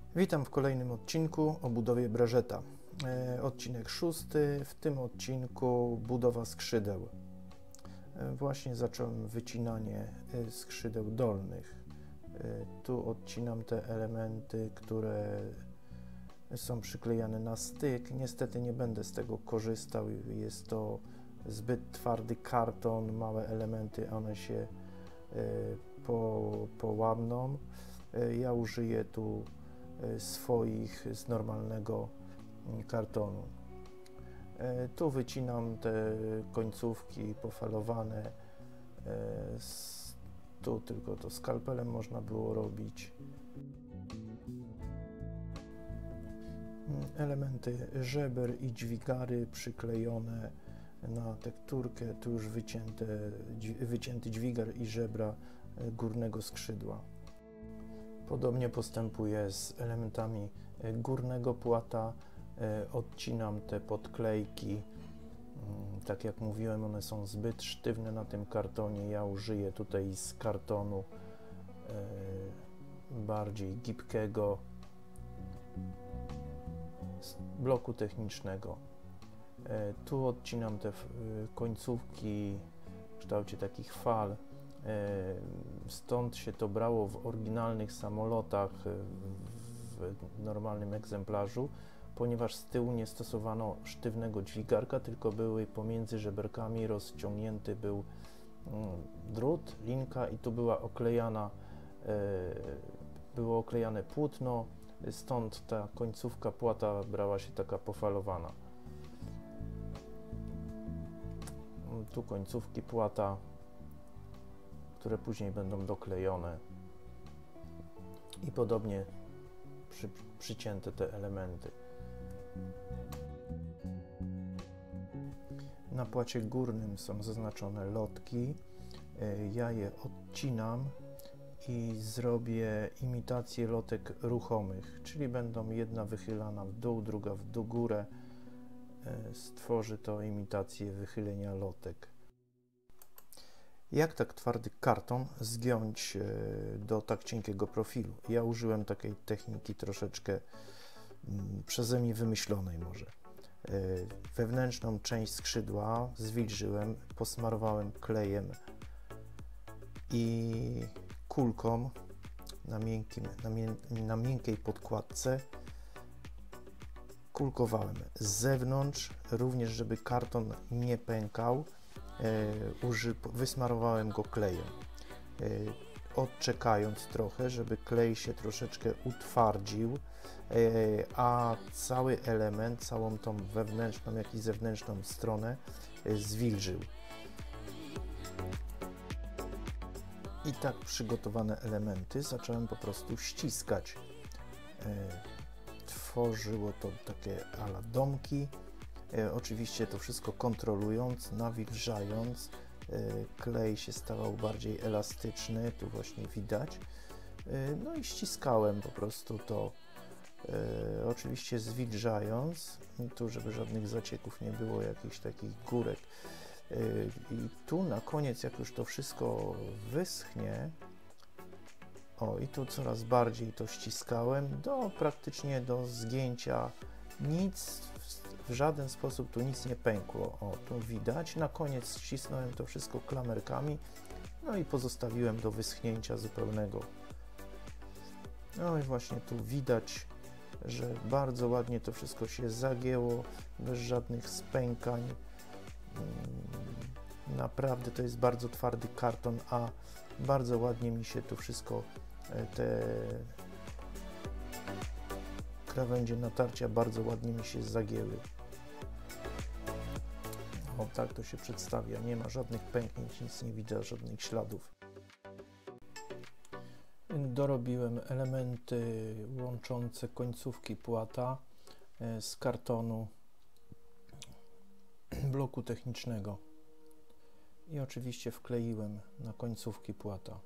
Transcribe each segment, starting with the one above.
Witam w kolejnym odcinku o budowie brażeta. Odcinek 6. W tym odcinku budowa skrzydeł. Właśnie zacząłem wycinanie skrzydeł dolnych. Tu odcinam te elementy, które są przyklejane na styk. Niestety nie będę z tego korzystał. Jest to zbyt twardy karton, małe elementy, one się połamną. Ja użyję tu swoich z normalnego kartonu. Tu wycinam te końcówki pofalowane. Tu tylko to skalpelem można było robić. Elementy żeber i dźwigary przyklejone na tekturkę. Tu już wycięty dźwigar i żebra górnego skrzydła. Podobnie postępuję z elementami górnego płata. Odcinam te podklejki. Tak jak mówiłem, one są zbyt sztywne na tym kartonie. Ja użyję tutaj z kartonu bardziej gibkiego, z bloku technicznego. Tu odcinam te końcówki w kształcie takich fal. Stąd się to brało w oryginalnych samolotach w normalnym egzemplarzu, ponieważ z tyłu nie stosowano sztywnego dźwigarka, tylko były pomiędzy żeberkami rozciągnięty był drut, linka i tu było oklejane płótno, stąd ta końcówka płata brała się taka pofalowana. Tu końcówki płata, które później będą doklejone i podobnie przycięte te elementy. Na płacie górnym są zaznaczone lotki. Ja je odcinam i zrobię imitację lotek ruchomych, czyli będą jedna wychylana w dół, druga w dół górę. Stworzy to imitację wychylenia lotek. Jak tak twardy karton zgiąć do tak cienkiego profilu? Ja użyłem takiej techniki troszeczkę przeze mnie wymyślonej może. Wewnętrzną część skrzydła zwilżyłem, posmarowałem klejem i kulką na miękkiej podkładce kulkowałem z zewnątrz, również żeby karton nie pękał. Wysmarowałem go klejem, odczekając trochę, żeby klej się troszeczkę utwardził, a cały element, całą tą wewnętrzną, jak i zewnętrzną stronę zwilżył. I tak przygotowane elementy zacząłem po prostu ściskać. Tworzyło to takie ala domki. Oczywiście to wszystko kontrolując, nawilżając, klej się stawał bardziej elastyczny, tu właśnie widać. No i ściskałem po prostu to, oczywiście zwilżając, tu żeby żadnych zacieków nie było, jakichś takich górek. I tu na koniec, jak już to wszystko wyschnie, i tu coraz bardziej to ściskałem, praktycznie do zgięcia. W żaden sposób tu nic nie pękło. Tu widać. Na koniec ścisnąłem to wszystko klamerkami, no i pozostawiłem do wyschnięcia zupełnego. No i właśnie tu widać, że bardzo ładnie to wszystko się zagięło, bez żadnych spękań. Naprawdę to jest bardzo twardy karton, a bardzo ładnie mi się tu wszystko, te krawędzie natarcia bardzo ładnie mi się zagięły. Tak to się przedstawia, nie ma żadnych pęknięć, nic nie widać, żadnych śladów. Dorobiłem elementy łączące końcówki płata z kartonu bloku technicznego i oczywiście wkleiłem na końcówki płata.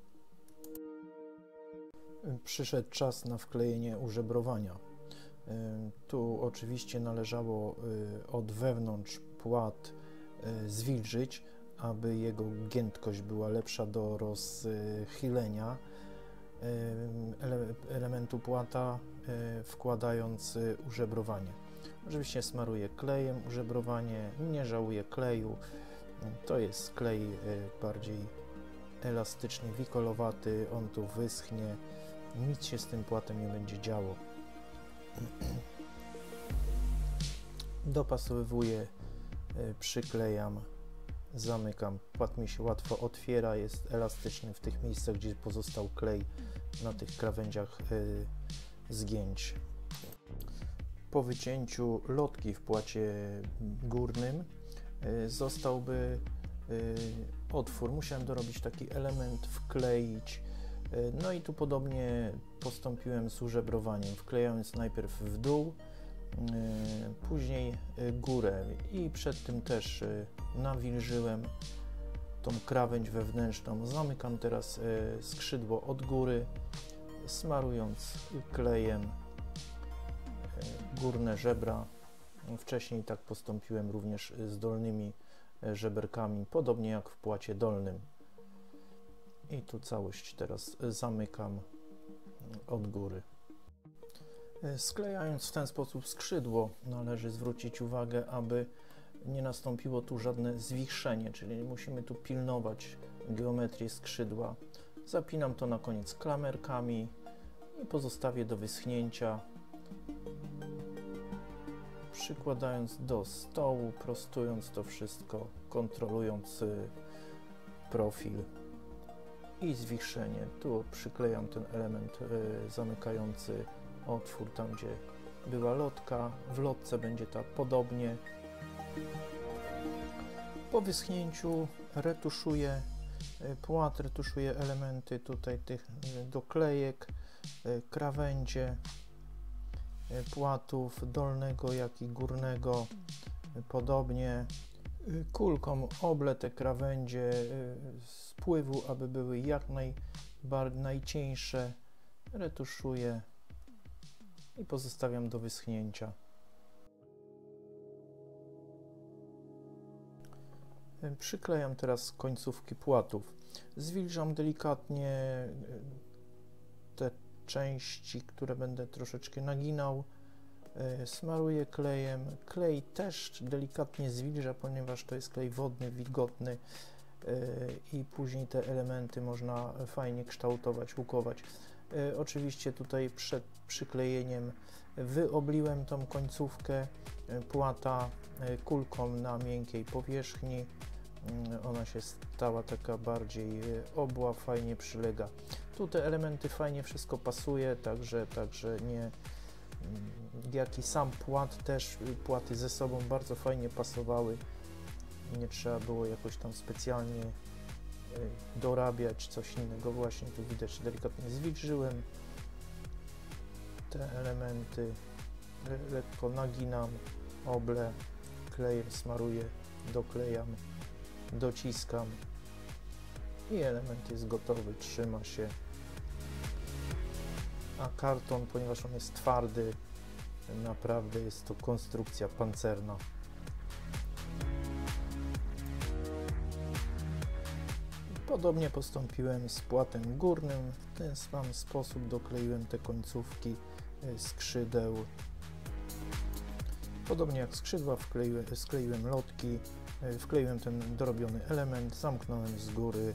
Przyszedł czas na wklejenie użebrowania. Tu oczywiście należało od wewnątrz płat zwilżyć, aby jego giętkość była lepsza do rozchylenia. Elementy elementu płata, wkładając użebrowanie. Oczywiście smaruję klejem użebrowanie, nie żałuję kleju. To jest klej bardziej elastyczny, wikolowaty, on tu wyschnie, nic się z tym płatem nie będzie działo. Dopasowywuję, przyklejam, zamykam. Płat mi się łatwo otwiera, jest elastyczny w tych miejscach, gdzie pozostał klej na tych krawędziach zgięć. Po wycięciu lotki w płacie górnym zostałby otwór. Musiałem dorobić taki element, wkleić. No i tu podobnie postąpiłem z użebrowaniem, wklejając najpierw w dół, później górę i przed tym też nawilżyłem tą krawędź wewnętrzną. Zamykam teraz skrzydło od góry, smarując klejem górne żebra. Wcześniej tak postąpiłem również z dolnymi żeberkami, podobnie jak w płacie dolnym. I tu całość teraz zamykam od góry. Sklejając w ten sposób skrzydło, należy zwrócić uwagę, aby nie nastąpiło tu żadne zwichrzenie, czyli musimy tu pilnować geometrii skrzydła. Zapinam to na koniec klamerkami i pozostawię do wyschnięcia, przykładając do stołu, prostując to wszystko, kontrolując profil i zwichrzenie. Tu przyklejam ten element zamykający otwór tam, gdzie była lotka. W lotce będzie tak podobnie. Po wyschnięciu retuszuję płat, retuszuję elementy tutaj tych doklejek, krawędzie płatów dolnego, jak i górnego. Podobnie kulką oblę te krawędzie z pływu, aby były jak najcieńsze. Retuszuję i pozostawiam do wyschnięcia. Przyklejam teraz końcówki płatów. Zwilżam delikatnie te części, które będę troszeczkę naginał. Smaruję klejem. Klej też delikatnie zwilża, ponieważ to jest klej wodny, wilgotny i później te elementy można fajnie kształtować, łukować. Oczywiście tutaj przed przyklejeniem wyobliłem tą końcówkę płata kulką na miękkiej powierzchni. Ona się stała taka bardziej obła, fajnie przylega. Tu te elementy fajnie wszystko pasuje, także nie, jak i sam płat też, płaty ze sobą bardzo fajnie pasowały. Nie trzeba było jakoś tam specjalnie dorabiać coś innego. Właśnie tu widać, delikatnie zwilżyłem te elementy, lekko naginam, oblę, klejem smaruję, doklejam, dociskam i element jest gotowy, trzyma się. A karton, ponieważ on jest twardy, naprawdę jest to konstrukcja pancerna. Podobnie postąpiłem z płatem górnym. W ten sam sposób dokleiłem te końcówki skrzydeł. Podobnie jak skrzydła skleiłem lotki, wkleiłem ten dorobiony element, zamknąłem z góry.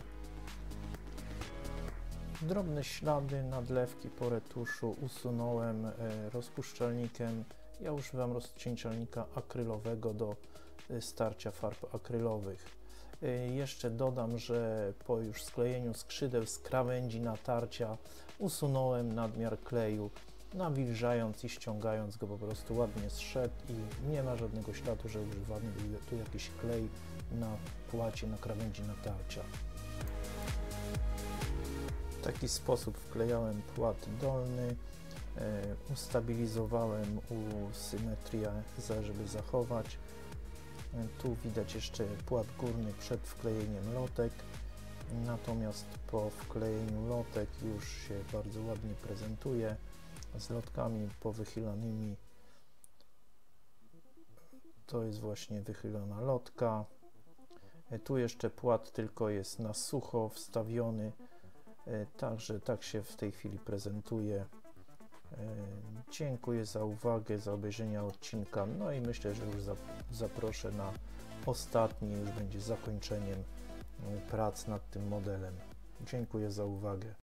Drobne ślady, nadlewki po retuszu usunąłem rozpuszczalnikiem. Ja używam rozcieńczalnika akrylowego do starcia farb akrylowych. Jeszcze dodam, że po już sklejeniu skrzydeł z krawędzi natarcia usunąłem nadmiar kleju, nawilżając i ściągając go, po prostu ładnie zszedł i nie ma żadnego śladu, że używany był tu jakiś klej na płacie, na krawędzi natarcia. W taki sposób wklejałem płat dolny, ustabilizowałem symetrię, żeby zachować. Tu widać jeszcze płat górny przed wklejeniem lotek, natomiast po wklejeniu lotek już się bardzo ładnie prezentuje z lotkami powychylanymi. To jest właśnie wychylona lotka. Tu jeszcze płat tylko jest na sucho wstawiony, także tak się w tej chwili prezentuje. Dziękuję za uwagę, za obejrzenie odcinka, no i myślę, że już zaproszę na ostatni, już będzie zakończeniem prac nad tym modelem. Dziękuję za uwagę.